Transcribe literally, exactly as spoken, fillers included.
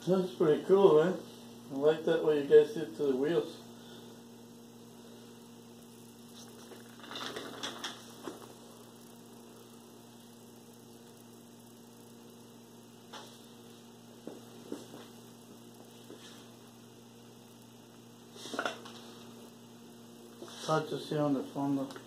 That's pretty cool, man. I like that way you guys did to the wheels. Hard to see on the phone though.